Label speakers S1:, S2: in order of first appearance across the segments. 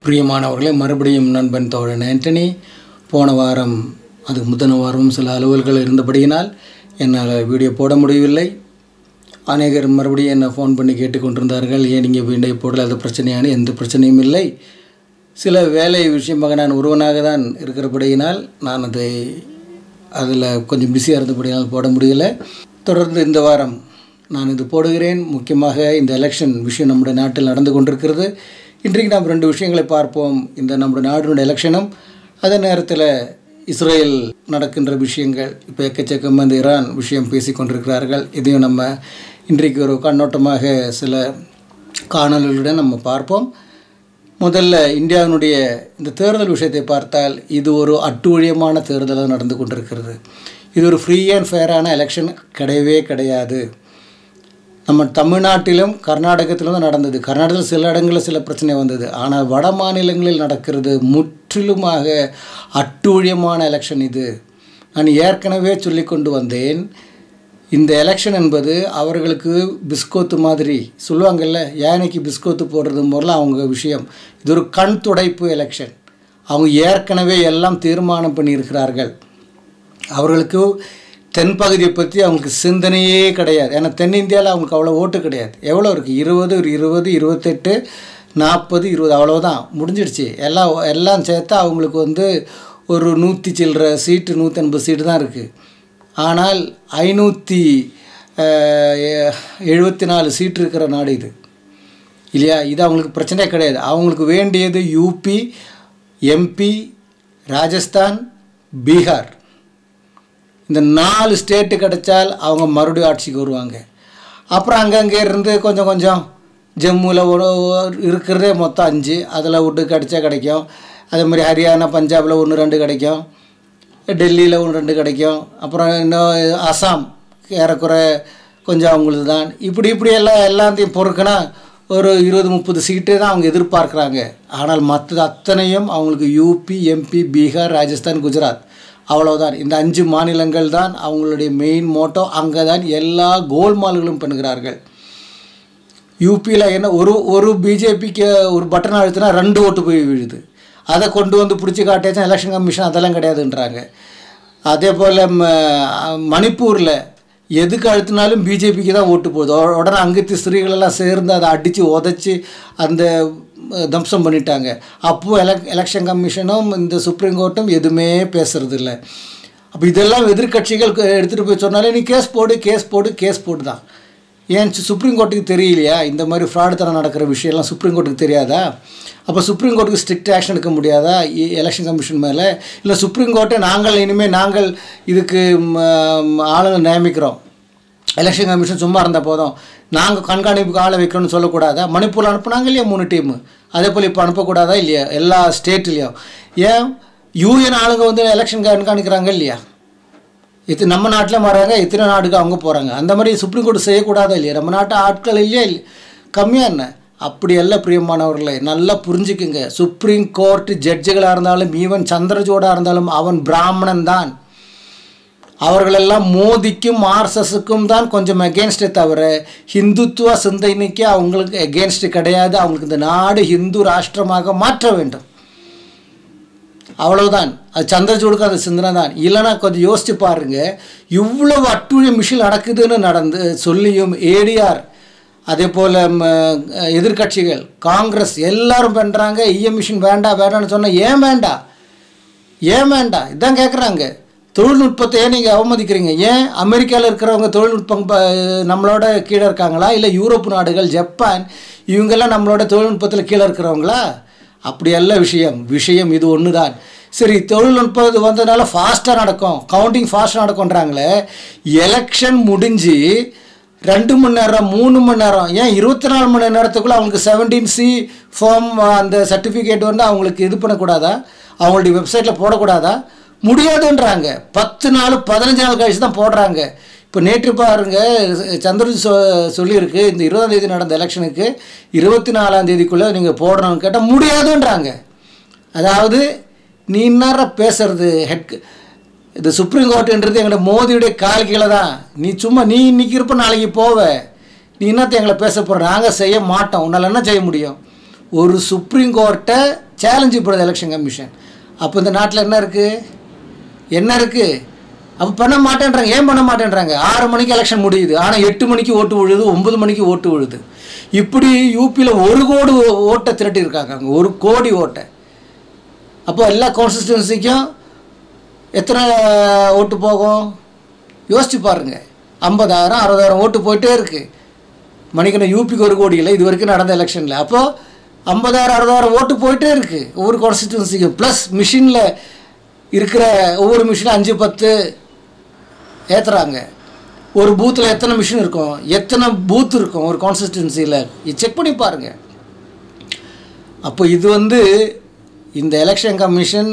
S1: பிரியமானவர்களே, மறுபடியும் நண்பன் தோழன் ஆண்டனி. போன வாரம் அதுக்கு முந்தின வாரம் சில அலுவல்கள் இருந்தபடியினால் என்னால் வீடியோ போட முடியவில்லை. அநேகர் மறுபடியும் என்னை ஃபோன் பண்ணி கேட்டுக்கொண்டிருந்தார்கள், ஏன் நீங்கள் வீடியோ போடல, அது பிரச்சனையான எந்த பிரச்சனையும் இல்லை. சில வேலை விஷயமாக நான் ஒருவனாக தான் இருக்கிறபடியினால் நான் அதில் கொஞ்சம் பிஸியாக இருந்தபடியினால் போட முடியலை. தொடர்ந்து இந்த வாரம் நான் இது போடுகிறேன். முக்கியமாக இந்த எலெக்ஷன் விஷயம் நம்முடைய நாட்டில் நடந்து கொண்டிருக்கிறது. இன்றைக்கு நாம் 2 விஷயங்களை பார்ப்போம். இந்த நம்முடைய நாட்டினுடைய எலெக்ஷனும், அதே நேரத்தில் இஸ்ரேல் நடக்கின்ற விஷயங்கள். இப்போ எக்கச்சக்கமாக இந்த ஈரான் விஷயம் பேசி கொண்டிருக்கிறார்கள். இதையும் நம்ம இன்றைக்கு ஒரு கண்ணோட்டமாக சில காணொலிகளுடன் நம்ம பார்ப்போம். முதல்ல இந்தியாவினுடைய இந்த தேர்தல் விஷயத்தை பார்த்தால், இது ஒரு அட்டூழியமான தேர்தலாக நடந்து கொண்டிருக்கிறது. இது ஒரு ஃப்ரீ அண்ட் ஃபேரான எலெக்ஷன் கிடையவே கிடையாது. நம்ம தமிழ்நாட்டிலும் கர்நாடகத்திலும் தான் நடந்தது. கர்நாடகத்தில் சில இடங்களில் சில பிரச்சனை வந்தது. ஆனால் வட மாநிலங்களில் நடக்கிறது முற்றிலுமாக அட்டூழியமான எலெக்ஷன். இது நான் ஏற்கனவே சொல்லி கொண்டு வந்தேன். இந்த எலெக்ஷன் என்பது அவர்களுக்கு பிஸ்கோத்து மாதிரி சொல்லுவாங்கள்ல, யானைக்கு பிஸ்கோத்து போடுறது முதல்ல அவங்க விஷயம். இது ஒரு கண் துடைப்பு எலெக்ஷன். அவங்க ஏற்கனவே எல்லாம் தீர்மானம் பண்ணியிருக்கிறார்கள். அவர்களுக்கு தென்பகுதியை பற்றி அவங்களுக்கு சிந்தனையே கிடையாது. ஏன்னா தென்னிந்தியாவில் அவங்களுக்கு அவ்வளோ ஓட்டு கிடையாது. எவ்வளோ இருக்குது? 20, 28, 40, 20 அவ்வளோதான், முடிஞ்சிடுச்சு. எல்லாம் சேர்த்தா அவங்களுக்கு ஒரு 100 சில்லற சீட்டு, 150 சீட்டு தான் இருக்குது. ஆனால் 574 சீட்டு இருக்கிற நாடு இது இல்லையா? இது அவங்களுக்கு பிரச்சனையே கிடையாது. அவங்களுக்கு வேண்டியது யூபி, எம்பி, ராஜஸ்தான், பீகார். இந்த 4 ஸ்டேட்டு கிடைச்சால் அவங்க மறுபடியும் ஆட்சிக்கு வருவாங்க. அப்புறம் அங்கங்கே இருந்து கொஞ்சம் ஜம்முவில் இருக்கிறதே மொத்தம் 5, அதில் விட்டு கிடைச்சா கிடைக்கும். அதே மாதிரி ஹரியானா, பஞ்சாபில் 1-2 கிடைக்கும். டெல்லியில் 1-2 கிடைக்கும். அப்புறம் இன்னும் அசாம் ஏறக்குறை கொஞ்சம் அவங்களுக்கு தான். இப்படி எல்லாத்தையும் பொறுக்குனா ஒரு 20-30 சீட்டு தான் அவங்க எதிர்பார்க்குறாங்க. ஆனால் மற்றது அத்தனையும் அவங்களுக்கு யூபி, எம்பி, பீகார், ராஜஸ்தான், குஜராத் அவ்வளோதான். இந்த 5 மாநிலங்கள் தான் அவங்களுடைய மெயின் மோட்டோ. அங்கே தான் எல்லா கோல்மால்களும் பண்ணுகிறார்கள். யூபியில் என்ன ஒரு பிஜேபிக்கு ஒரு பட்டன் அழுத்தினா 2 ஓட்டு போய் விழுது. அதை கொண்டு வந்து பிடிச்சி காட்டியாச்சும் எலெக்ஷன் கமிஷன் அதெல்லாம் கிடையாதுன்றாங்க. அதே போல் மணிப்பூரில் எதுக்கு அழுத்தினாலும் பிஜேபிக்கு தான் ஓட்டு போகுது. உடனே அங்கத்து ஸ்திரீகளெல்லாம் சேர்ந்து அதை அடித்து உதச்சி அந்த தம்சம் பண்ணிட்டாங்க. அப்போது எலெக்ஷன் கமிஷனும் இந்த சுப்ரீம் கோர்ட்டும் எதுவுமே பேசுகிறது இல்லை. அப்போ இதெல்லாம் எதிர்கட்சிகள் எடுத்துகிட்டு போய் சொன்னாலே நீ கேஸ் போடு தான். ஏன் சுப்ரீம் கோர்ட்டுக்கு தெரியலையா? இந்த மாதிரி ஃப்ராடுத்தனம் நடக்கிற விஷயம்லாம் சுப்ரீம் கோர்ட்டுக்கு தெரியாதா? அப்போ சுப்ரீம் கோர்ட்டுக்கு ஸ்ட்ரிக்ட் ஆக்ஷன் எடுக்க முடியாதா எலெக்ஷன் கமிஷன் மேலே? இல்லை சுப்ரீம் கோர்ட்டை நாங்கள் இதுக்கு ஆளுங்க நியமிக்கிறோம், எலெக்ஷன் கமிஷன் சும்மா இருந்தால் போதும், நாங்கள் கண்காணிப்புக்கு ஆளை வைக்கணும்னு சொல்லக்கூடாதா? மணிப்பூரில் அனுப்புனாங்க இல்லையா 3 டீமு, அதே போல் இப்போ அனுப்பக்கூடாதா இல்லையா எல்லா ஸ்டேட்லேயும்? ஏன் யூஎன் ஆளுங்க எலெக்ஷன் கண்காணிக்கிறாங்க இல்லையா? நம்ம நாட்டில் வராங்க, இத்தனை நாடுக்கு அவங்க போகிறாங்க. அந்த மாதிரி சுப்ரீம் கோர்ட் செய்யக்கூடாதா இல்லையா? நம்ம நாட்டு ஆட்கள் இல்லையா கம்மியாக என்ன? அப்படி எல்லாம் பிரியமானவர்களே நல்லா புரிஞ்சுக்குங்க. சுப்ரீம் கோர்ட் ஜட்ஜுகளாக இருந்தாலும், ஈவன் சந்திரசூடாக இருந்தாலும் அவன் பிராமணன் தான். அவர்களெல்லாம் மோதிக்கும் ஆர்எஸ்எஸுக்கும் தான் கொஞ்சம் எகென்ஸ்டே தவிர ஹிந்துத்துவ சிந்தனைக்கு அவங்களுக்கு எகென்ஸ்ட் கிடையாது. அவங்களுக்கு இந்த நாடு ஹிந்து ராஷ்டிரமாக மாற்ற வேண்டும், அவ்வளவுதான். அது சந்திரசூடுக்கு அது சிந்தனை தான். இல்லைன்னா கொஞ்சம் யோசிச்சு பாருங்க, இவ்வளவு அட்டூழிய மிஷில் நடக்குதுன்னு சொல்லியும் ஏடிஆர், அதே போல் எதிர்கட்சிகள், காங்கிரஸ் எல்லாரும் பண்ணுறாங்க. இஎம் மிஷின் வேண்டாம்னு சொன்னால் ஏன் வேண்டாம் இதான் கேட்குறாங்க. தொழில்நுட்பத்தை ஏன் நீங்கள் அவமதிக்கிறீங்க? ஏன் அமெரிக்காவில் இருக்கிறவங்க தொழில்நுட்பம் நம்மளோட கீழே இருக்காங்களா? இல்லை யூரோப் நாடுகள், ஜப்பான், இவங்கெல்லாம் நம்மளோட தொழில்நுட்பத்தில் கீழே இருக்கிறவங்களா? அப்படி அல்ல விஷயம் இது ஒன்று தான். சரி, தொழில்நுட்பம் இது வந்ததுனால ஃபாஸ்ட்டாக நடக்கும், கவுண்டிங் ஃபாஸ்ட்டாக நடக்கும்ன்றாங்களே. எலெக்ஷன் முடிஞ்சு 2 மணி நேரம் 3 மணி நேரம், ஏன் 24 மணி நேரத்துக்குள்ளே அவங்களுக்கு 17C ஃபார்ம் அந்த சர்டிஃபிகேட் அவங்களுக்கு இது பண்ணக்கூடாதா? அவங்களுடைய வெப்சைட்டில் போடக்கூடாதா? முடியாதுன்றாங்க. 10 நாள் 15 நாள் கழிச்சு தான் போடுறாங்க. இப்போ நேற்று பாருங்க, சந்திரன் சொல்லியிருக்கு, இந்த 20ஆம் தேதி நடந்த எலெக்ஷனுக்கு 24ஆம் தேதிக்குள்ளே நீங்கள் போடணும்னு கேட்டால் முடியாதுன்றாங்க. அதாவது நீ என்ன பேசுறது? இந்த சுப்ரீம் கோர்ட்டுன்றது எங்களோட மோதியுடைய கால் கீழே தான். நீ இன்னைக்கு இருப்ப நாளைக்கு போவ. நீ என்னத்தை எங்களை பேச போகிற? நாங்கள் செய்ய மாட்டோம். உன்னால் என்ன செய்ய முடியும்? ஒரு சுப்ரீம் கோர்ட்டை சேலஞ்சு போடுது எலெக்ஷன் கமிஷன். அப்போ இந்த நாட்டில் என்ன இருக்குது? அப்போ பண்ண மாட்டேன்றாங்க. ஏன் பண்ண மாட்டேன்றாங்க? 6 மணிக்கு எலெக்ஷன் முடியுது, ஆனால் 8 மணிக்கு ஓட்டு விழுது, 9 மணிக்கு ஓட்டு விழுது. இப்படி யூபியில் 1 கோடி ஓட்டை திரட்டியிருக்காங்க, அங்கே 1 கோடி ஓட்டை. அப்போ எல்லா கான்ஸ்டிட்யூன்சிக்கும் எத்தனை ஓட்டு போகும் யோசிச்சு பாருங்கள். 50,000 60,000 ஓட்டு போயிட்டே இருக்குது. மணிக்கணும் யூபிக்கு 1 கோடி இல்லை இது வரைக்கும் நடந்த எலெக்ஷனில். அப்போது 50,000 60,000 ஓட்டு போயிட்டே இருக்குது ஒவ்வொரு கான்ஸ்டிட்யூன்சிக்கும். ப்ளஸ் மிஷினில் இருக்கிற ஒவ்வொரு மிஷினும் 5-10 ஏற்றுறாங்க. ஒரு பூத்தில் எத்தனை மிஷின் இருக்கும், எத்தனை பூத் இருக்கும் ஒரு கான்ஸ்டிட்யூன்சியில், செக் பண்ணி பாருங்கள். அப்போ இது இந்த எலெக்ஷன் கமிஷன்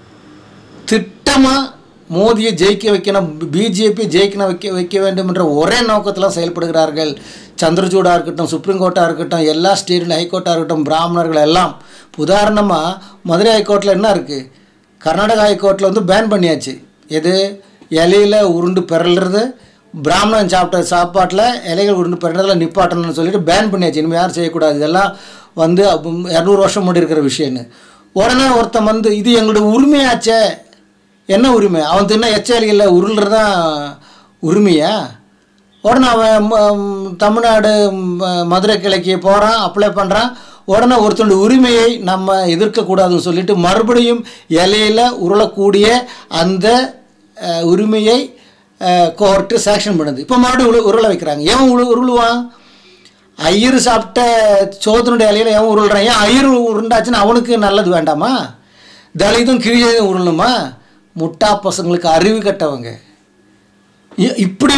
S1: திட்டமாக மோடியை ஜெயிக்க வைக்கணும், பிஜேபி வைக்க வேண்டும் என்ற ஒரே நோக்கத்தில் செயல்படுகிறார்கள். சந்திரசூடாக இருக்கட்டும், சுப்ரீம் கோர்ட்டாக இருக்கட்டும், எல்லா ஸ்டேட்டில் ஹைகோர்ட்டாக இருக்கட்டும், பிராமணர்கள் எல்லாம். உதாரணமாக மதுரை ஹைகோர்ட்டில் என்ன இருக்குது, கர்நாடகா ஹைகோர்ட்டில் பேன் பண்ணியாச்சு. எது, இலையில் உருண்டு பிறல்றது, பிராமணன் சாப்பாட்டில் இலைகள் உருண்டு பிறந்ததில் நிப்பாட்டணும்னு சொல்லிட்டு பேன் பண்ணியாச்சு. இனிமேல் யாரும் செய்யக்கூடாது. இதெல்லாம் 200 வருஷம் முன்னாடி இருக்கிற விஷயம்னு. உடனே ஒருத்தன் இது எங்களுடைய உரிமையாச்சே. என்ன உரிமை? அவன் தின்ன எச்சலிகளில் உருள்றதான் உரிமையா? உடனே அவன் தமிழ்நாடு மதுரை கிழக்கு போகிறான், அப்ளை பண்ணுறான். உடனே ஒருத்தனுடைய உரிமையை நம்ம எதிர்க்கக்கூடாதுன்னு சொல்லிட்டு மறுபடியும் இலையில் உருளக்கூடிய அந்த உரிமையை கோர்ட்டு சேங்ஷன் பண்ணுது. இப்போ மறுபடியும் உருளை வைக்கிறாங்க. ஏன் உருளுவான்? ஐயர் சாப்பிட்ட சோதனுடைய இலையில் ஏன் உருள்றான்? ஏன் ஐயர் உருண்டாச்சுன்னு அவனுக்கு நல்லது வேண்டாமா? தலிதும் கீழே உருளணுமா? முட்டா பசங்களுக்கு அறிவு கட்டவங்க. இப்படி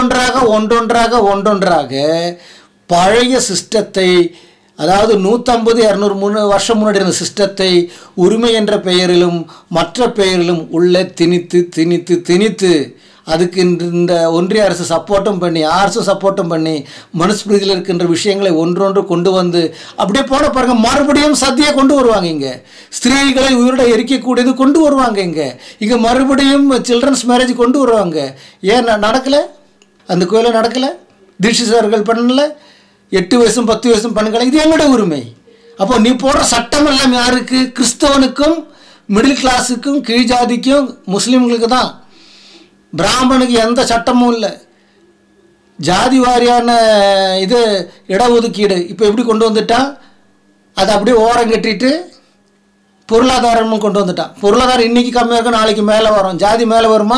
S1: ஒன்றொன்றாக பழைய சிஸ்டத்தை, அதாவது 150-200 வருஷம் முன்னாடி இருந்த சிஸ்டத்தை உரிமை என்ற பெயரிலும் மற்ற பெயரிலும் உள்ளே திணித்து அதுக்கு இந்த ஒன்றிய அரசு சப்போர்ட்டும் பண்ணி, அரசும் சப்போர்ட்டும் பண்ணி, மனுஸ்மிருதியில் இருக்கின்ற விஷயங்களை ஒன்றொன்று கொண்டு வந்து அப்படியே போன பாருங்க. மறுபடியும் சத்தியை கொண்டு வருவாங்க. இங்கே ஸ்திரீகளை உயிரோட எரிக்கக்கூடியது கொண்டு வருவாங்க. இங்கே மறுபடியும் சில்ட்ரன்ஸ் மேரேஜ் கொண்டு வருவாங்க. ஏன் நடக்கலை? அந்த கோயிலில் நடக்கலை? தீட்சிதர்கள் பண்ணலை? 8 வயசும் 10 வயசும் பண்ணுங்களேன். இது என்னோட உரிமை. அப்போ நீ போடுற சட்டம் எல்லாம் யாருக்கு? கிறிஸ்தவனுக்கும், மிடில் கிளாஸுக்கும், கீழ் ஜாதிக்கும், முஸ்லீம்களுக்கு தான். பிராமணனுக்கு எந்த சட்டமும் இல்லை. ஜாதி வாரியான இது இடஒதுக்கீடு இப்போ எப்படி கொண்டு வந்துட்டான்? அதை அப்படியே ஓரம் கட்டிட்டு பொருளாதாரமும் கொண்டு வந்துட்டான். பொருளாதாரம் இன்றைக்கி கம்மியாக இருக்கும், நாளைக்கு மேலே வரும். ஜாதி மேலே வருமா?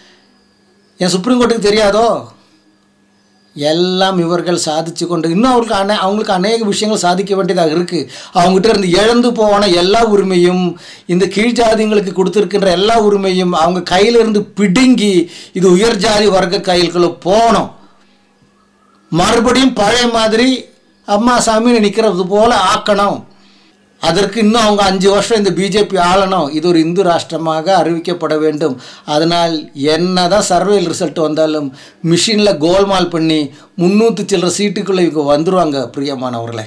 S1: என் சுப்ரீம் கோர்ட்டுக்கு தெரியாதோ? எல்லாம் இவர்கள் சாதிச்சு கொண்டு இன்னும் அவங்களுக்கு அநேக விஷயங்கள் சாதிக்க வேண்டியதாக இருக்குது. அவங்ககிட்ட இருந்து இழந்து போன எல்லா உரிமையும், இந்த கீழ் ஜாதிங்களுக்கு கொடுத்துருக்கின்ற எல்லா உரிமையும் அவங்க கையிலிருந்து பிடுங்கி இது உயர் ஜாதி வர்க்க கைகளுக்குள்ள போகணும். மறுபடியும் பழைய மாதிரி அம்மா சாமின்னு நிற்கிறது போல் ஆக்கணும். அதற்கு இன்னும் அவங்க 5 வருஷம் இந்த பிஜேபி ஆளணும். இது ஒரு இந்து ராஷ்டிரமாக அறிவிக்கப்பட வேண்டும். அதனால் என்ன தான் சர்வேல் ரிசல்ட் வந்தாலும் மிஷினில் கோல்மால் பண்ணி 300 சில்லற சீட்டுக்குள்ளே இவங்க வந்துடுவாங்க. பிரியமானவர்களே,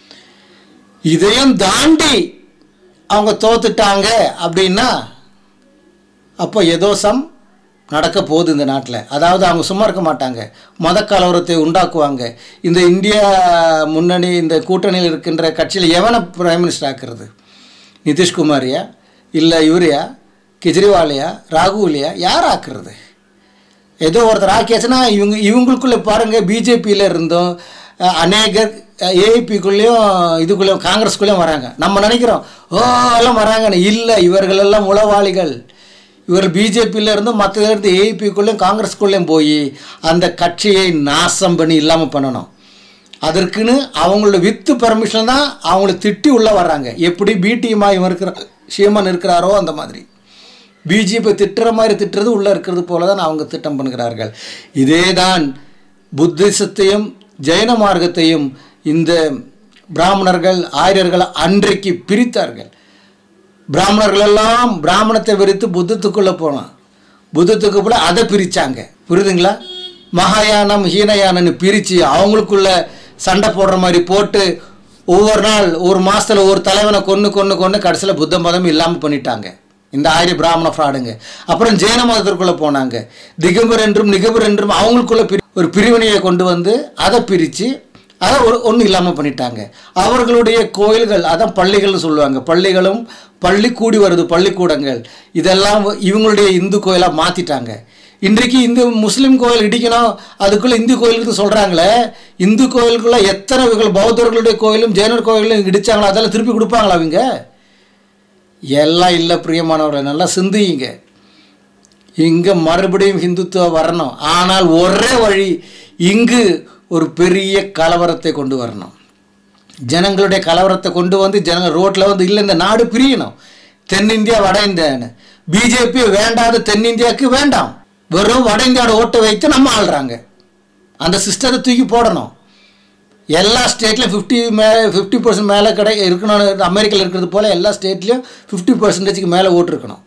S1: இதையும் தாண்டி அவங்க தோத்துட்டாங்க அப்படின்னா அப்போ ஏதோ நடக்க போகுது இந்த நாட்டில். அதாவது அவங்க சும்மா இருக்க மாட்டாங்க, மத கலவரத்தை உண்டாக்குவாங்க. இந்த இந்தியா முன்னணி, இந்த கூட்டணியில் இருக்கின்ற கட்சியில் எவனை பிரைம் மினிஸ்டர் ஆக்குறது? நிதிஷ்குமாரியா, இல்லை இவரையா, கெஜ்ரிவாலையா, ராகுலியா, யார் ஆக்குறது? ஏதோ ஒருத்தர் ஆக்கியாச்சுன்னா இவங்களுக்குள்ளே பாருங்கள், பிஜேபியில் இருந்தும் அநேகர் ஏஐபிக்குள்ளேயும் இதுக்குள்ளேயும் காங்கிரஸ்குள்ளேயும் வராங்க. நம்ம நினைக்கிறோம் எல்லாம் வராங்கன்னு. இல்லை, இவர்களெல்லாம் உளவாளிகள். இவர்கள் பிஜேபியில் இருந்தும் மற்றதிலிருந்து ஏஐபிக்குள்ளேயும் காங்கிரஸ்குள்ளேயும் போய் அந்த கட்சியை நாசம் பண்ணி இல்லாமல் பண்ணணும். அதற்குன்னு அவங்களோட வித்து பர்மிஷன் தான் அவங்கள திட்டி உள்ளே வர்றாங்க. எப்படி பிடிஎம்மா இவன் சீமான் இருக்கிறாரோ அந்த மாதிரி பிஜேபி திட்டுற மாதிரி திட்டுறது உள்ளே இருக்கிறது போல தான் அவங்க திட்டம் பண்ணுகிறார்கள். இதே தான் புத்திசத்தையும் ஜெயின மார்க்கத்தையும் இந்த பிராமணர்கள் ஆரியர்கள் அன்றைக்கு பிரித்தார்கள். பிராமணர்கள் எல்லாம் பிராமணத்தை வெறுத்து புத்தத்துக்குள்ளே போனான். புத்தத்துக்கு போல அதை பிரித்தாங்க. புரியுதுங்களா? மகாயானம் ஹீனயானன்னு பிரித்து அவங்களுக்குள்ள சண்டை போடுற மாதிரி போட்டு ஒவ்வொரு நாள் ஒரு மாதத்தில் ஒரு தலைவனை கொன்று கடைசியில் புத்த மதம் இல்லாமல் பண்ணிட்டாங்க இந்த ஆரிய பிராமண ஃப்ராடுங்க. அப்புறம் ஜெயின மதத்திற்குள்ளே போனாங்க. திகம்பர் என்றும் நிகபர் என்றும் அவங்களுக்குள்ள ஒரு பிரிவினையை கொண்டு வந்து அதை பிரித்து அதை ஒன்றும் இல்லாமல் பண்ணிட்டாங்க. அவர்களுடைய கோயில்கள், அதான் பள்ளிகள்னு சொல்லுவாங்க, பள்ளிகளும் பள்ளி கூடி வருது பள்ளிக்கூடங்கள், இதெல்லாம் இவங்களுடைய இந்து கோயிலாக மாற்றிட்டாங்க. இன்றைக்கு இந்து முஸ்லீம் கோயில் இடிக்கணும், அதுக்குள்ளே இந்து கோயிலுக்கு சொல்கிறாங்களே, இந்து கோயிலுக்குள்ளே எத்தனை பௌத்தர்களுடைய கோயிலும் ஜெயினர் கோயிலும் இடித்தாங்களோ அதெல்லாம் திருப்பி கொடுப்பாங்களா அவங்க? எல்லாம் இல்லை பிரியமானவர்களை, நல்லா சிந்திங்க. இங்கே மறுபடியும் ஹிந்துத்துவம் வரணும். ஆனால் ஒரே வழி, இங்கு ஒரு பெரிய கலவரத்தை கொண்டு வரணும். ஜனங்களுடைய கலவரத்தை கொண்டு வந்து ஜனங்கள் ரோட்டில் வந்து இல்லை இந்த நாடு பிரியணும், தென்னிந்தியா வட இந்தியான்னு. பிஜேபி வேண்டாத தென்னிந்தியாவுக்கு வேண்டாம், வெறும் வட இந்தியாவோட ஓட்டை வைத்து நம்ம ஆள்றாங்க. அந்த சிஸ்டத்தை தூக்கி போடணும். எல்லா ஸ்டேட்லையும் 50% மேலே இருக்கணும். அமெரிக்காவில் இருக்கிறது போல் எல்லா ஸ்டேட்லேயும் 50% மேலே ஓட்டு இருக்கணும்.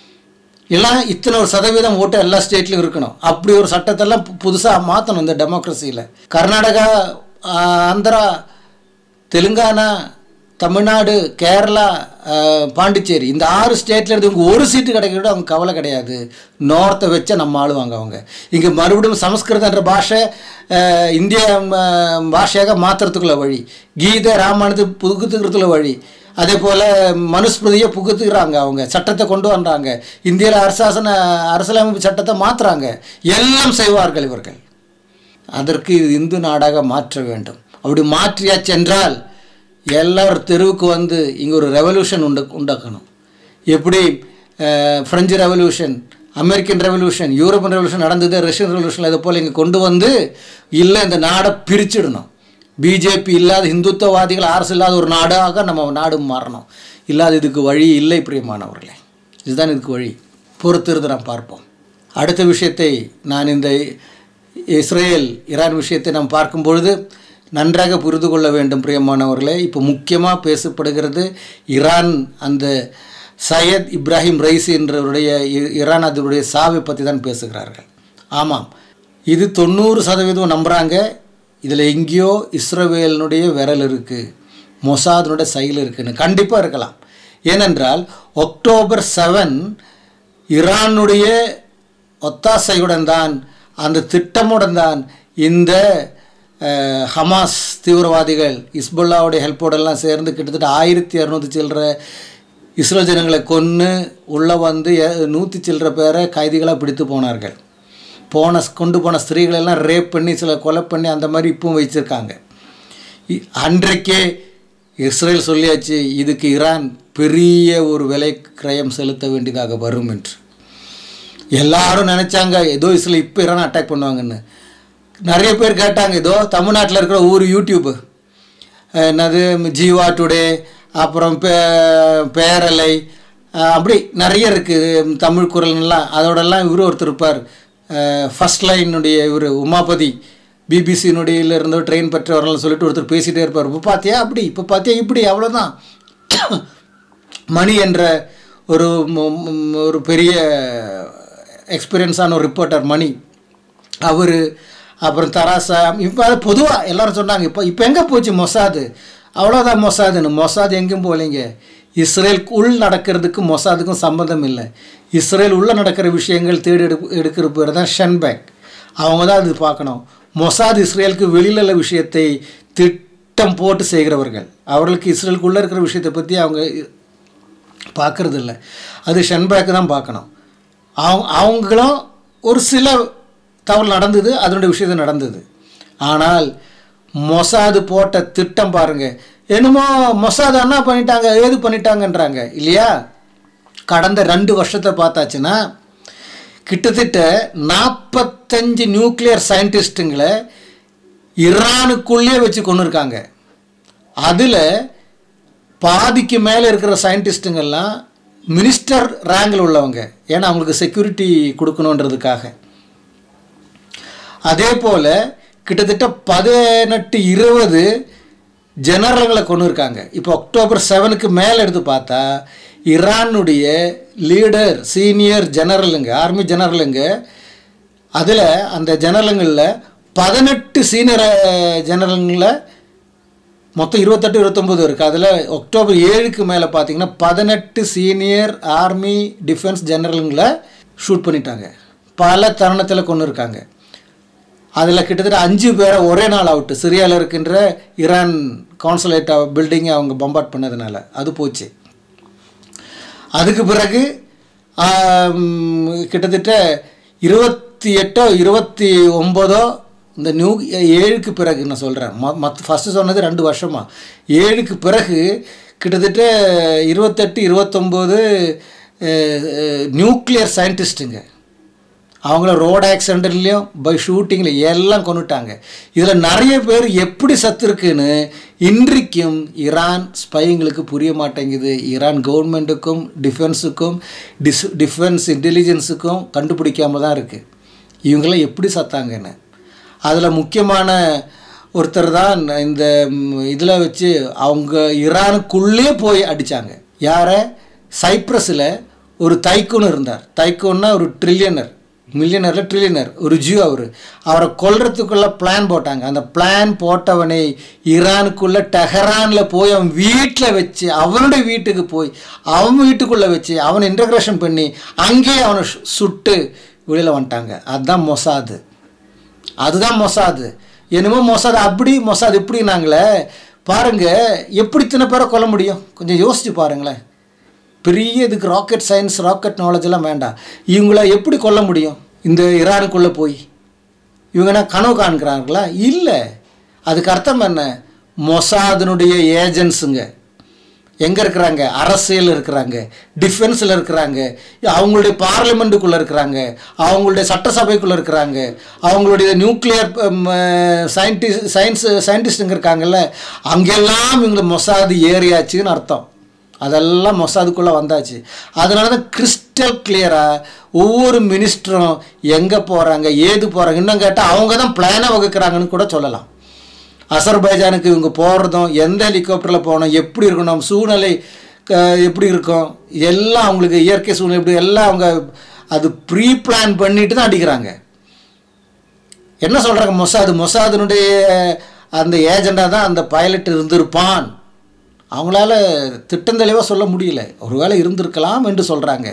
S1: இல்லை இத்தனை ஒரு சதவீதம் ஓட்டு எல்லா ஸ்டேட்லையும் இருக்கணும். அப்படி ஒரு சட்டத்தெல்லாம் புதுசாக மாற்றணும் இந்த டெமோக்ரஸியில். கர்நாடகா, ஆந்திரா, தெலுங்கானா, தமிழ்நாடு, கேரளா, பாண்டிச்சேரி, இந்த 6 ஸ்டேட்டில் இருந்து இவங்க ஒரு சீட்டு கிடைக்கிறதோ அவங்க கவலை கிடையாது. நார்த்தை வச்சா நம்ம ஆளுவாங்க அவங்க. இங்கே மறுபடியும் சமஸ்கிருதன்ற பாஷை இந்திய பாஷையாக மாற்றுறதுக்குள்ள வழி, கீதை ராமாயணத்தை புகுத்துக்கிறதுக்குள்ள வழி, அதே போல் மனுஸ்மிருதியை புகுத்துக்கிறாங்க. அவங்க சட்டத்தை கொண்டு வந்தாங்க. இந்தியாவில் அரசியலமைப்பு சட்டத்தை மாற்றுறாங்க. எல்லாம் செய்வார்கள் இவர்கள். அதற்கு இது இந்து நாடாக மாற்ற வேண்டும். அப்படி மாற்றியாச்சு என்றால் எல்லாரும் தெருவுக்கு வந்து இங்கே ஒரு ரெவல்யூஷன் உண்டாக்கணும். எப்படி French revolution, American revolution, European revolution நடந்தது, ரஷ்யன் ரெவல்யூஷன், அதை போல் இங்கே கொண்டு வந்து இல்லை இந்த நாடை பிரிச்சிடணும். பிஜேபி இல்லாத, இந்துத்துவவாதிகள் அரசு இல்லாத ஒரு நாடாக நம்ம நாடு மாறணும். இல்லாத இதுக்கு வழி இல்லை பிரியமானவர்களே. இதுதான் இதுக்கு வழி. பொறுத்திருந்து நாம் பார்ப்போம். அடுத்த விஷயத்தை நான் இந்த இஸ்ரேல் ஈரான் விஷயத்தை நாம் பார்க்கும் பொழுது நன்றாக புரிந்து கொள்ள வேண்டும் பிரியமானவர்களே. இப்போ முக்கியமாக பேசப்படுகிறது ஈரான், அந்த சையத் இப்ராஹிம் ரைசி என்றவருடைய ஈரான் அதனுடைய சாவை பற்றி தான் பேசுகிறார்கள். ஆமாம், இது 90% நம்புகிறாங்க. இதில் எங்கேயோ இஸ்ரேலினுடைய விரல் இருக்குது, மொசாதினுடைய செயல் இருக்குன்னு. கண்டிப்பாக இருக்கலாம். ஏனென்றால் October 7 ஈரானுடைய ஒத்தாசையுடன் தான், அந்த திட்டமுடன் தான் இந்த ஹமாஸ் தீவிரவாதிகள் இஸ்புல்லாவுடைய ஹெல்ப்போடெல்லாம் சேர்ந்து கிட்டத்தட்ட 1200 சில்லற இஸ்ரேல் ஜனங்களை கொன்று உள்ளே வந்து 100 சில்லற பேரை கைதிகளாக பிடித்து போனார்கள். கொண்டு போன ஸ்திரீகளெல்லாம் ரேப் பண்ணி சில கொலை பண்ணி அந்த மாதிரி இப்பவும் வச்சுருக்காங்க. அன்றைக்கே இஸ்ரேல் சொல்லியாச்சு, இதுக்கு ஈரான் பெரிய ஒரு விலை கிரயம் செலுத்த வேண்டியதாக வரும் என்று. எல்லாரும் நினச்சாங்க ஏதோ இஸ்ரேல் இப்போ ஈரான் அட்டாக் பண்ணுவாங்கன்னு. நிறைய பேர் கேட்டாங்க, ஏதோ தமிழ்நாட்டில் இருக்கிற ஊர் யூடியூப்பு என்னது ஜீவா டுடே, அப்புறம் பேரலை, அப்படி நிறைய இருக்குது, தமிழ் குரல்லாம். அதோடெல்லாம் இவர் ஒருத்தர் இருப்பார், ஃபஸ்ட் லைனுடைய இவர் உமாபதி, பிபிசியினுடைய இருந்தோ ட்ரெயின் பெற்றவர்கள் சொல்லிட்டு ஒருத்தர் பேசிகிட்டே இருப்பார். இப்போ பார்த்தியா அப்படி, இப்போ பார்த்தியா இப்படி, அவ்வளோதான். மணி என்ற ஒரு பெரிய எக்ஸ்பீரியன்ஸான ஒரு ரிப்போர்ட்டர் மணி, அவர், அப்புறம் தராசா. இப்போ அது பொதுவாக எல்லோரும் சொன்னாங்க, இப்போ எங்கே போச்சு மொசாது, அவ்வளோதான் மொசாதுன்னு. மொசாது எங்கேயும் போகலைங்க. இஸ்ரேல் உள் நடக்கிறதுக்கு மொசாதுக்கும் சம்மந்தம் இல்லை. இஸ்ரேல் உள்ளே நடக்கிற விஷயங்கள் தேடி எடுக்கிற பேர் தான் ஷன்பேக். அவங்க தான் அது பார்க்கணும். மொசாத் இஸ்ரேலுக்கு வெளியில் உள்ள விஷயத்தை திட்டம் போட்டு செய்கிறவர்கள். அவர்களுக்கு இஸ்ரேலுக்குள்ளே இருக்கிற விஷயத்தை பற்றி அவங்க பார்க்குறது இல்லை. அது ஷன்பேக்கு தான் பார்க்கணும். அவங்களும் ஒரு சில தவறு நடந்தது, அதனுடைய விஷயத்தை நடந்தது. ஆனால் மொசாது போட்ட திட்டம் பாருங்கள். என்னமோ மொசாது என்ன பண்ணிட்டாங்க, ஏது பண்ணிட்டாங்கன்றாங்க இல்லையா. கடந்த 2 வருஷத்தை பார்த்தாச்சுன்னா கிட்டத்தட்ட 45 நியூக்ளியர் சயின்டிஸ்ட்டுங்களை ஈரானுக்குள்ளே வச்சு கொண்டு இருக்காங்க. அதில் பாதிக்கு மேலே இருக்கிற சயின்டிஸ்ட்டுங்கள்லாம் மினிஸ்டர் ரேங்கில் உள்ளவங்க, ஏன்னா அவங்களுக்கு செக்யூரிட்டி கொடுக்கணுன்றதுக்காக. அதே போல் கிட்டத்தட்ட 18-20 ஜெனரல்களை கொண்டு இருக்காங்க. இப்போ October 7 மேலே எடுத்து பார்த்தா ஈரானுடைய லீடர் சீனியர் ஜெனரலுங்க, ஆர்மி ஜெனரலுங்க, அதில் அந்த ஜெனரலுங்களில் 18 சீனியர் ஜெனரலுங்களில் மொத்தம் 28-29 இருக்குது. அதில் October 7 மேலே பார்த்தீங்கன்னா 18 சீனியர் ஆர்மி டிஃபென்ஸ் ஜெனரலுங்களை ஷூட் பண்ணிட்டாங்க. பல தருணத்தில் கொண்டு இருக்காங்க. அதில் கிட்டத்தட்ட 5 பேரை ஒரே நாள் அவுட்டு. சிரியாவில் இருக்கின்ற ஈரான் கான்சுலேட் பில்டிங்கை அவங்க பம்பார்ட் பண்ணதுனால அது போச்சு. அதுக்கு பிறகு கிட்டத்தட்ட 28 29 இந்த 7க்கு பிறகு நான் சொல்கிறேன், ஃபஸ்ட்டு சொன்னது 2 வருஷமாக, 7க்கு பிறகு கிட்டத்தட்ட 28 29 நியூக்ளியர் சயின்டிஸ்ட்டுங்க அவங்கள ரோடு ஆக்சிடென்ட்லேயும் பை ஷூட்டிங்கில் எல்லாம் கொண்டுட்டாங்க. இதில் நிறைய பேர் எப்படி சத்துருக்குன்னு இன்றைக்கும் ஈரான் ஸ்பைங்களுக்கு புரிய மாட்டேங்குது. ஈரான் கவர்மெண்ட்டுக்கும் டிஃபென்ஸ் இன்டெலிஜென்ஸுக்கும் கண்டுபிடிக்காம தான் இருக்குது இவங்களாம் எப்படி சத்தாங்கன்னு. அதில் முக்கியமான ஒருத்தர் தான் இந்த இதில் வச்சு அவங்க ஈரானுக்குள்ளே போய் அடித்தாங்க. யாரை? சைப்ரஸில் ஒரு தைக்கூன் இருந்தார். தைக்கூன்னா ஒரு ட்ரில்லியனர், ஒரு ஜியூ. அவரை கொல்றதுக்குள்ளே பிளான் போட்டாங்க. அந்த பிளான் போட்டவனை ஈரானுக்குள்ளே டெஹரானில் போய் அவன் வீட்டில் வச்சு, அவனுடைய வீட்டுக்கு போய் அவன் வீட்டுக்குள்ளே வச்சு அவனை இன்டகிரேஷன் பண்ணி அங்கேயே அவனை சுட்டு வெளியில் வந்துட்டாங்க. அதுதான் மொசாது. என்னமோ மொசாது இப்படின்னாங்களே பாருங்கள். எப்படி இத்தனை பேரை கொல்ல முடியும்? கொஞ்சம் யோசிச்சு பாருங்களேன். பெரிய இதுக்கு ராக்கெட் சயின்ஸ், ராக்கெட் நாலேஜெல்லாம் வேண்டாம். இவங்கள எப்படி கொல்ல முடியும்? இந்த ஈரானுக்குள்ளே போய் இவங்கன்னா கனவு காண்கிறாங்களா? இல்லை. அதுக்கு அர்த்தம் என்ன? மொசாதினுடைய ஏஜென்ட்ஸுங்க எங்கே இருக்கிறாங்க? அரசியல் இருக்கிறாங்க, டிஃபென்ஸில் இருக்கிறாங்க, அவங்களுடைய பார்லிமெண்ட்டுக்குள்ளே இருக்கிறாங்க, அவங்களுடைய சட்டசபைக்குள்ளே இருக்கிறாங்க, அவங்களுடைய நியூக்ளியர் சயின்டிஸ்ட்டுங்க இருக்காங்கல்ல, அங்கெல்லாம் இவங்களை மொசாது ஏறியாச்சுன்னு அர்த்தம். அதெல்லாம் மொசாதுக்குள்ளே வந்தாச்சு. அதனால தான் கிறிஸ்டல் கிளியராக ஒவ்வொரு மினிஸ்டரும் எங்கே போகிறாங்க, ஏது போகிறாங்க, இன்னும் கேட்டால் அவங்க தான் பிளானாக வகுக்கிறாங்கன்னு கூட சொல்லலாம். அசர்பைஜானுக்கு இவங்க போகிறதும், எந்த ஹெலிகாப்டரில் போகணும், எப்படி இருக்கணும், சூழ்நிலை எப்படி இருக்கும், எல்லாம் அவங்களுக்கு இயற்கை சூழ்நிலை எப்படி எல்லாம் அவங்க அது ப்ரீ பிளான் பண்ணிட்டு தான் அடிக்கிறாங்க. என்ன சொல்கிறாங்க? மொசாதினுடைய அந்த ஏஜெண்டாக தான் அந்த பைலட் இருந்திருப்பான். அவங்களால திட்டந்தெளிவாக சொல்ல முடியல, ஒருவேளை இருந்திருக்கலாம் என்று சொல்கிறாங்க.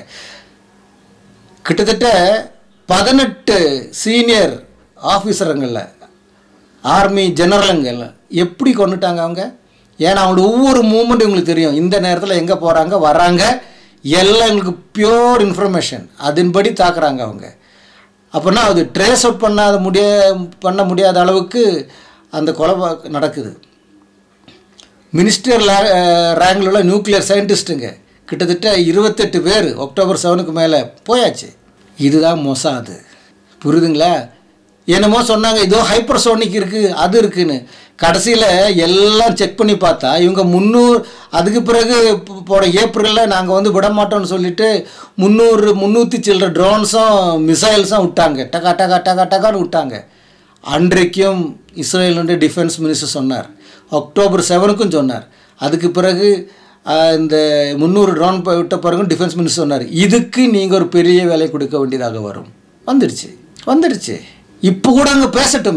S1: கிட்டத்தட்ட 18 சீனியர் ஆஃபீஸருங்களில், ஆர்மி ஜெனரலுங்கள் எப்படி கொண்டுட்டாங்க அவங்க? ஏன்னா அவங்களோட ஒவ்வொரு மூமெண்ட் இவங்களுக்கு தெரியும். இந்த நேரத்தில் எங்கே போகிறாங்க, வராங்க, எல்லாம் எங்களுக்கு பியூர் இன்ஃபர்மேஷன். அதன்படி தாக்குறாங்க அவங்க. அப்படின்னா அது ட்ரேஸ் அவுட் பண்ண முடியாத அளவுக்கு அந்த கொலை நடக்குது. மினிஸ்டர் ரேங்கில் உள்ள நியூக்ளியர் சயின்டிஸ்ட்டுங்க கிட்டத்தட்ட 28 பேர் அக்டோபர் 7க்கு மேலே போயாச்சு. இதுதான் மொசாது. புரியுதுங்களா? என்னமோ சொன்னாங்க இதோ ஹைப்பர்சோனிக் இருக்குது, அது இருக்குன்னு. கடைசியில் எல்லாம் செக் பண்ணி பார்த்தா இவங்க 300, அதுக்கு பிறகு போன ஏப்ரலில் நாங்கள் விடமாட்டோம்னு சொல்லிட்டு 300 சில்லற ட்ரோன்ஸும் மிசைல்ஸும் விட்டாங்க. டக்கான்னு விட்டாங்க. அன்றைக்கும் இஸ்ரேலுடைய டிஃபென்ஸ் மினிஸ்டர் சொன்னார், அக்டோபர் 7க்கும் சொன்னார். அதுக்கு பிறகு இந்த 300 ட்ரோன் விட்ட பிறகு டிஃபென்ஸ் மினிஸ்டர் சொன்னார், இதுக்கு நீங்கள் ஒரு பெரிய வேலை கொடுக்க வேண்டியதாக வரும். வந்துடுச்சு. இப்போ கூட அங்கே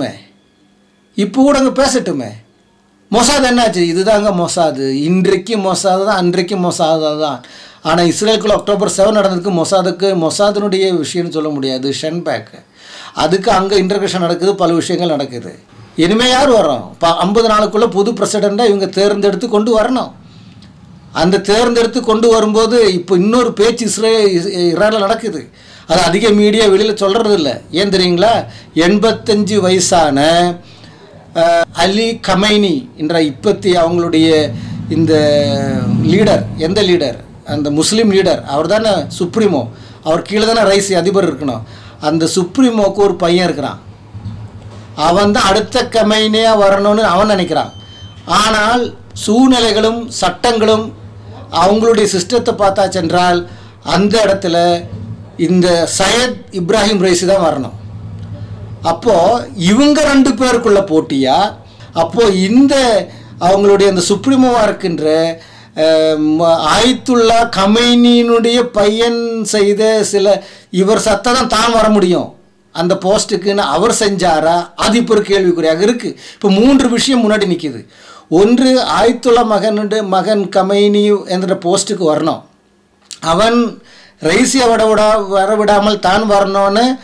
S1: பேசட்டுமே. மொசாது என்னாச்சு? இதுதாங்க மொசாது. இன்றைக்கு மொசாது தான், அன்றைக்கு மொசாது தான். ஆனால் இஸ்ரேலுக்குள்ள அக்டோபர் 7 நடந்ததுக்கு மொசாதினுடைய விஷயம்னு சொல்ல முடியாது. ஷென்பேக் அதுக்கு அங்கே இன்டர்கஷன் நடக்குது, பல விஷயங்கள் நடக்குது. இனிமேல் யார் வரோம்? 50 நாளுக்குள்ளே புது பிரசிடெண்ட்டாக இவங்க தேர்ந்தெடுத்து கொண்டு வரணும். அந்த தேர்ந்தெடுத்து கொண்டு வரும்போது இப்போ இன்னொரு பேச்சு ஈரானில் நடக்குது. அது அதிக மீடியா வெளியில் சொல்கிறது இல்லை. ஏன் தெரியுங்களா? 85 வயசான அலி கமைனி என்ற அவங்களுடைய இந்த லீடர், எந்த லீடர்? அந்த முஸ்லீம் லீடர். அவர் தானே சுப்ரீமோ. அவர் கீழே தானே ரைசி அதிபர் இருக்கணும். அந்த சுப்ரீமோக்கு ஒரு பையன் இருக்கிறான். அவன் தான் அடுத்த கமைனியாக வரணும்னு அவன் நினைக்கிறான். ஆனால் சூழ்நிலைகளும் சட்டங்களும் அவங்களுடைய சிஸ்டத்தை பார்த்தா சென்றால் அந்த இடத்துல இந்த சையத் இப்ராஹிம் ரைசி தான் வரணும். அப்போது இவங்க 2 பேருக்குள்ள போட்டியா? அப்போது இந்த அவங்களுடைய அந்த சுப்ரீமோவாக இருக்கின்ற ஆயத்துல்லா கமைனியினுடைய பையன் செய்த இவர் சத்தம் தான் வர முடியும் அந்த போஸ்ட்டுக்குன்னு அவர் செஞ்சாரா? அது இப்போ ஒரு கேள்விக்குறியாக இருக்குது. இப்போ 3 விஷயம் முன்னாடி நிற்கிது. ஒன்று, ஆயத்துல்லா மகன் கமைனி என்ற போஸ்ட்டுக்கு வரணும். அவன் ரைசியை வர விடாமல் தான் வரணும்னு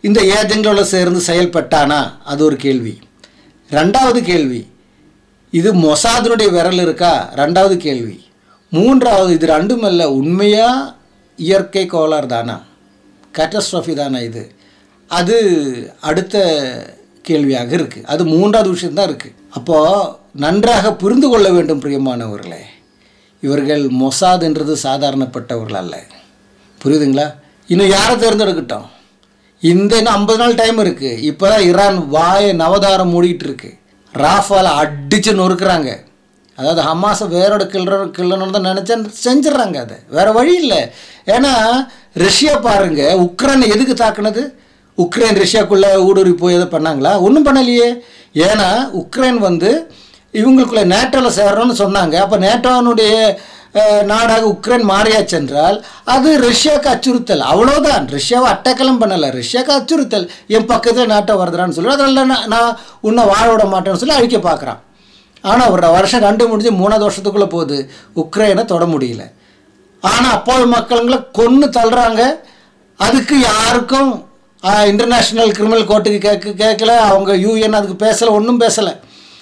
S1: இந்த ஏஜென்களோட சேர்ந்து செயல்பட்டானா? அது ஒரு கேள்வி. ரெண்டாவது கேள்வி, இது மொசாதினுடைய விரல் இருக்கா? ரெண்டாவது கேள்வி. மூன்றாவது, இது ரெண்டும் இல்லை, உண்மையாக இயற்கை கோளாறு தானா, கேட்டஸ்ட்ராஃபி தானா இது? அது அடுத்த கேள்வியாக இருக்குது. அது மூன்றாவது விஷயம்தான் இருக்குது. அப்போது நன்றாக புரிந்து கொள்ள வேண்டும் பிரியமானவர்களே, இவர்கள் மொசாத் என்றது சாதாரணப்பட்டவர்கள் அல்ல. புரியுதுங்களா? இன்னும் யாரை தேர்ந்தெடுக்கட்டும், இன்னும் 50 நாள் டைம் இருக்குது. இப்போ தான் ஈரான் வாயை நவதாரம் மூடிட்டு இருக்கு. ராஃபால் அடித்து நொறுக்குறாங்க. அதாவது ஹமாஸை வேரோட கிள்ளணும்னு தான் நினச்சா செஞ்சிடறாங்க. அதை வேறு வழி இல்லை. ஏன்னா ரஷ்யா பாருங்கள், உக்ரைனை எதுக்கு தாக்குனது? உக்ரைன் ரஷ்யாக்குள்ளே ஊடுருவி போய் எதை பண்ணாங்களா? ஒன்றும் பண்ணலையே. ஏன்னா உக்ரைன் இவங்களுக்குள்ளே நேட்டோவில் சேரணும்னு சொன்னாங்க. அப்போ நேட்டோனுடைய நாடாக உக்ரைன் மாறியாச்சு என்றால் அது ரஷ்யாவுக்கு அச்சுறுத்தல். அவ்வளோதான். ரஷ்யாவை அட்டாக்கெல்லாம் பண்ணலை, ரஷ்யாவுக்கு அச்சுறுத்தல். என் பக்கத்தில் நேட்டோ வருதுறான்னு சொல்லி அதெல்லாம் நான் உன்னை வாழ விட மாட்டேன்னு சொல்லி அழிக்க பார்க்குறான். ஆனால் ஒரு வருஷம் 2 முடிஞ்சு 3வது வருஷத்துக்குள்ளே போகுது, உக்ரைனை தொட முடியல. ஆனால் அப்போ மக்களுங்களை கொன்று தள்ளுறாங்க. அதுக்கு யாருக்கும் இன்டர்நேஷ்னல் கிரிமினல் கோர்ட்டுக்கு கேட்கல, அவங்க யூஎன் அதுக்கு பேசலை, ஒன்றும் பேசலை.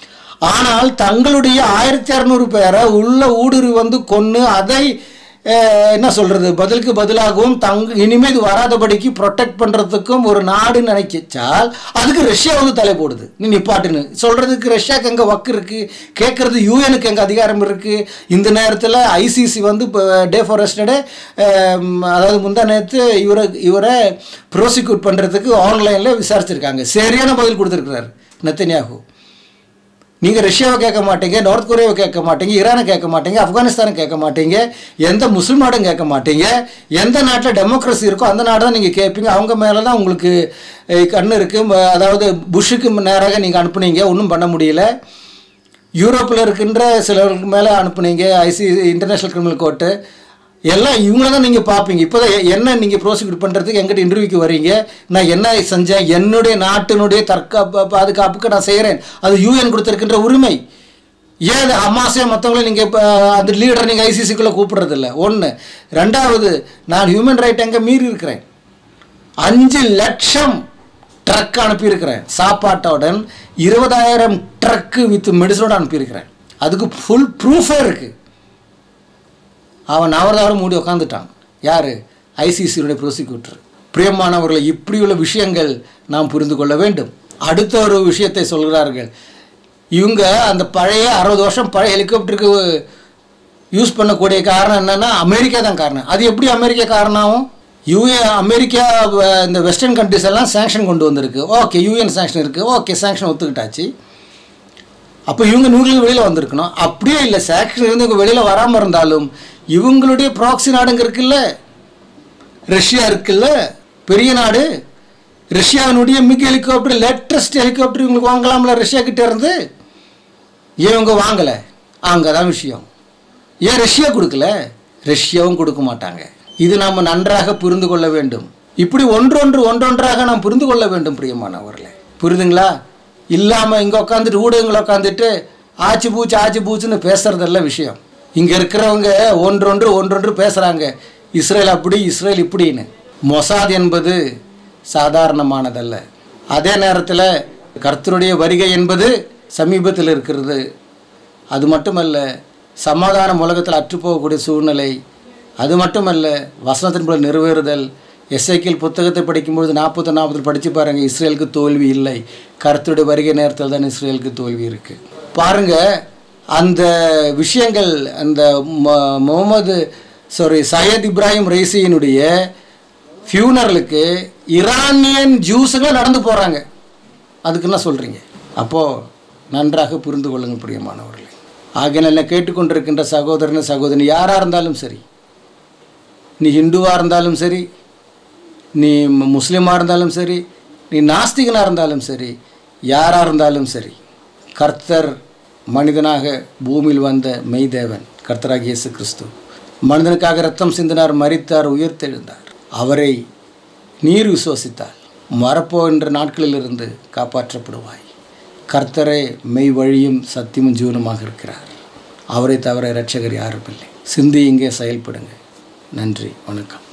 S1: ஆனால் தங்களுடைய 1600 பேரை உள்ள ஊடுருவி கொன்று அதை என்ன சொல்கிறது, பதிலுக்கு பதிலாகவும் இனிமேல் இது வராதபடிக்கு ப்ரொடெக்ட் பண்ணுறதுக்கும் ஒரு நாடு நினைச்சால் அதுக்கு ரஷ்யா தலை போடுது. நீ நிப்பாட்டுன்னு சொல்கிறதுக்கு ரஷ்யாவுக்கு எங்கே வக்கு இருக்குது, கேட்குறது யூஎனுக்கு எங்கே அதிகாரம் இருக்குது. இந்த நேரத்தில் ஐசிசி இப்போ டே ஃபார் எஸ்டர்டே, அதாவது முந்தா நேரத்து இவரை ப்ரோசிக்யூட் பண்ணுறதுக்கு ஆன்லைனில் விசாரிச்சிருக்காங்க. சரியான பதில் கொடுத்துருக்குறாரு நெத்தன்யாகு. நீங்கள் ரஷ்யாவை கேட்க மாட்டீங்க, நார்த் கொரியாவை கேட்க மாட்டீங்க, ஈரானை கேட்க மாட்டீங்க, ஆப்கானிஸ்தானை கேட்க மாட்டீங்க, எந்த முஸ்லீம் நாடும் கேட்க மாட்டீங்க. எந்த நாட்டில் டெமோக்ரஸி இருக்கோ அந்த நாடு தான் நீங்கள் கேட்பீங்க. அவங்க மேலே தான் உங்களுக்கு கண்ணு இருக்குது. அதாவது புஷ்ஷுக்கு நேராக நீங்கள் அனுப்புனீங்க, ஒன்றும் பண்ண முடியல. யூரோப்பில் இருக்கின்ற சிலருக்கு மேலே அனுப்புனீங்க, இன்டர்நேஷ்னல் கிரிமினல் கோர்ட்டு, எல்லாம் இவங்கள தான் நீங்கள் பார்ப்பீங்க. இப்போ தான் என்ன நீங்கள் ப்ரோசிக்யூட் பண்ணுறதுக்கு எங்கிட்ட இன்டர்வியூக்கு வரீங்க, நான் என்ன செஞ்சேன், என்னுடைய நாட்டினுடைய பாதுகாப்புக்கு நான் செய்கிறேன், அது யூஎன் கொடுத்துருக்கின்ற உரிமை. ஏன் அது ஹமாஸே மற்றவங்கள நீங்கள் இப்போ அந்த லீடர் நீங்கள் ஐசிசிக்குள்ளே கூப்பிட்றதில்ல? ஒன்று. ரெண்டாவது, நான் ஹியூமன் ரைட் எங்கே மீறி இருக்கிறேன். 5 லட்சம் ட்ரக் அனுப்பியிருக்கிறேன், சாப்பாட்டோடன் 20,000 ட்ரக்கு வித் மெடிசனோடு அனுப்பியிருக்கிறேன். அதுக்கு ஃபுல் ப்ரூஃபே இருக்குது. அவன் நவரதாரம் மூடி உக்காந்துட்டான். யார்? ஐசிசியுடைய ப்ரோசிக்யூட்டர். பிரியமானவர்களை, இப்படி உள்ள விஷயங்கள் நாம் புரிந்து கொள்ள வேண்டும். அடுத்த ஒரு விஷயத்தை சொல்கிறார்கள். இவங்க அந்த பழைய 60 வருஷம் பழைய ஹெலிகாப்டருக்கு யூஸ் பண்ணக்கூடிய காரணம் என்னென்னா அமெரிக்கா தான் காரணம். அது எப்படி அமெரிக்கா காரணம் ஆகும்? அமெரிக்கா இந்த வெஸ்டர்ன் கண்ட்ரிஸ் எல்லாம் சேங்ஷன் கொண்டு வந்திருக்கு. ஓகே, யூஎன் சேங்ஷன் இருக்குது, ஓகே, சேங்ஷன் ஒத்துக்கிட்டாச்சு. அப்போ இவங்க நூறுலேருந்து வெளியில் வந்திருக்கணும். அப்படியே இல்லை, சேங்ஷன் இருந்து இவங்க வெளியில் வராமல் இருந்தாலும் இவங்களுடைய ப்ராக்சி நாடுங்க இருக்குல்ல, ரஷ்யா இருக்குல்ல, பெரிய நாடு. ரஷ்யாவினுடைய மிக ஹெலிகாப்டர், லேட்டஸ்ட் ஹெலிகாப்டர் இவங்களுக்கு வாங்கலாம்ல ரஷ்யா கிட்டே இருந்து. ஏன் இவங்க வாங்கலை? அங்கே தான் விஷயம். ஏன் ரஷ்யா கொடுக்கல? ரஷ்யாவும் கொடுக்க மாட்டாங்க. இது நாம் நன்றாக புரிந்து கொள்ள வேண்டும். இப்படி ஒன்றொன்றாக நாம் புரிந்து கொள்ள வேண்டும் பிரியமானவர்களே. புரியுதுங்களா? இல்லாமல் இங்கே உட்காந்துட்டு ஊடகங்களை உட்காந்துட்டு ஆச்சு பூச்சுன்னு பேசுகிறதெல்லாம் விஷயம். இங்கே இருக்கிறவங்க ஒன்றொன்று பேசுகிறாங்க. இஸ்ரேல் அப்படி, இஸ்ரேல் இப்படின்னு. மொசாத் என்பது சாதாரணமானதல்ல. அதே நேரத்தில் கர்த்தருடைய வருகை என்பது சமீபத்தில் இருக்கிறது. அது மட்டுமல்ல, சமாதானம் உலகத்தில் அற்றுப்போகக்கூடிய சூழ்நிலை. அது மட்டுமல்ல, வசனத்தின்படி நிறைவேறுதல். எசேக்கியேல் புத்தகத்தை படிக்கும்பொழுது 40 படித்து பாருங்கள். இஸ்ரேலுக்கு தோல்வி இல்லை. கர்த்தருடைய வருகை நேரத்தில் தான் இஸ்ரேலுக்கு தோல்வி இருக்குது. பாருங்கள், அந்த விஷயங்கள் அந்த சையத் இப்ராஹிம் ரைசியினுடைய ஃபியூனரலுக்கு ஈரானியன் ஜூஸுங்க நடந்து போகிறாங்க. அதுக்கு என்ன சொல்கிறீங்க? அப்போது நன்றாக புரிந்து கொள்ளுங்கள் பிரியமானவர்களே. ஆகிய என்ன கேட்டுக்கொண்டிருக்கின்ற சகோதரன் சகோதரி யாராக இருந்தாலும் சரி, நீ ஹிந்துவாக இருந்தாலும் சரி, நீ முஸ்லீமாக இருந்தாலும் சரி, நீ நாஸ்திகனாக இருந்தாலும் சரி, யாராக இருந்தாலும் சரி, கர்த்தர் மனிதனாக பூமியில் வந்த மெய்தேவன் கர்த்தராகிய இயேசு கிறிஸ்து மனிதனுக்காக ரத்தம் சிந்தினார், மரித்தார், உயிர்த்தெழுந்தார். அவரை நீர் விசுவசித்தால் வரப்போகின்ற நாட்களிலிருந்து காப்பாற்றப்படுவாய். கர்த்தரே மெய் வழியும் சத்தியமும் ஜீவனுமாக இருக்கிறார். அவரை தவிர இரட்சகர் யாரும் இல்லை. சிந்தி இங்கே செயல்படுங்க. நன்றி, வணக்கம்.